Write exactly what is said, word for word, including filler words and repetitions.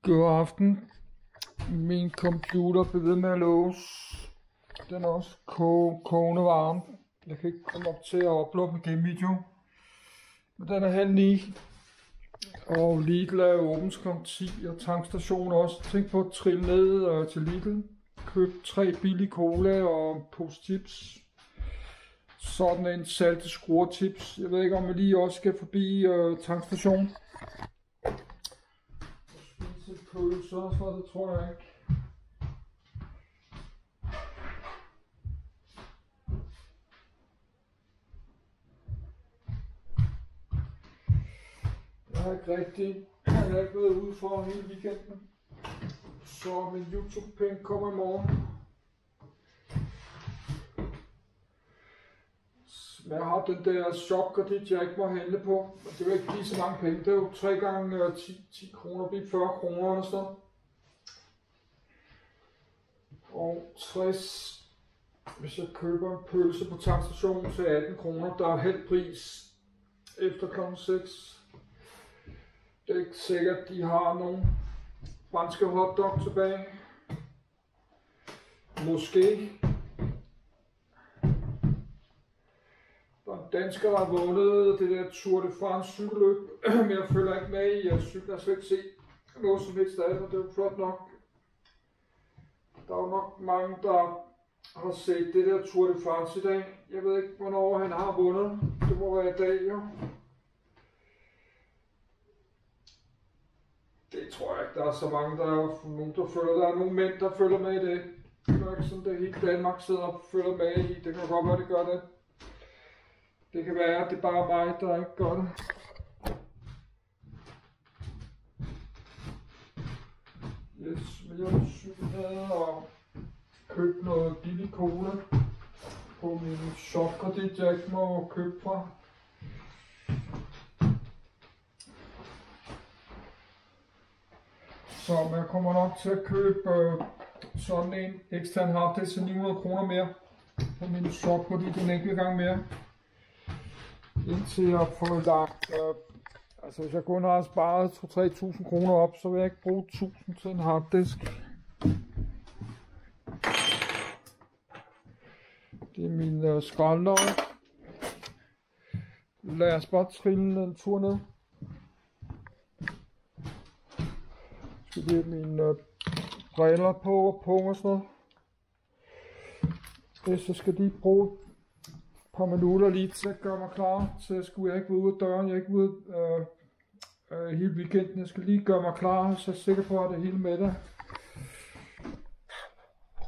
God aften. Min computer blev ved med at låse. Den er også kogende varm. Jeg kan ikke komme op til at uploade en game video. Men den er halv ni. Og Lidl er åbent klokken ti, og tankstationen også. Tænk på at trille ned øh, til Lidl. Køb tre billige cola og en pose chips. Sådan en salte skruertips. Jeg ved ikke om jeg lige også skal forbi øh, tankstationen. Spise pølser, så det tror jeg ikke. Jeg har ikke rigtig, jeg har ikke været ude for hele weekenden. Så min YouTube-penge kommer i morgen. Men jeg har den der shopkredit, jeg ikke må handle på. Det vil ikke give så mange penge. Det er jo tre gange ti, ti kroner, bliver fyrre kroner eller sådan. Og tres, hvis jeg køber en pølse på tankstationen til atten kroner, der er halv pris efter klokken seks. Det er ikke sikkert, at de har nogle franske hotdog tilbage. Måske. Der er en dansker, der har vundet det der Tour de France cykelløb, men jeg følger ikke med i. Jeg cykler slet ikke se noget som helst af det, og det er jo flot nok. Der er jo nok mange, der har set det der Tour de France i dag. Jeg ved ikke, hvornår han har vundet. Det må være i dag, jo. Det tror jeg ikke, der er så mange, der er nogen, der følger. Der er nogle mænd, der følger med i det. Det er ikke sådan, det hele Danmark sidder og følger med i. Det kan godt være, det gør det. Det kan være, at det er bare mig, der ikke gør det. Yes, men jeg cyklede og købte noget billig cola på min shopkredit, jeg ikke må købe fra. Så jeg kommer nok til at købe øh, sådan en ekstern harddisk til ni hundrede kroner mere på min shopkredit en enkelt gang mere. Indtil jeg får lagt, øh, altså hvis jeg kun har sparet to til tre tusind kroner op, så vil jeg ikke bruge tusind til en harddisk. Det er min øh, skraldløg. Lad os bare trille en tur ned. Så det er mine øh, briller på og på og sådan noget. Det, så skal de bruge et par minutter lige til at gøre mig klar. Så skulle jeg ikke være ude af døren. Jeg er ikke ude øh, øh, hele weekenden. Jeg skal lige gøre mig klar, så jeg er sikker på at det hele med det.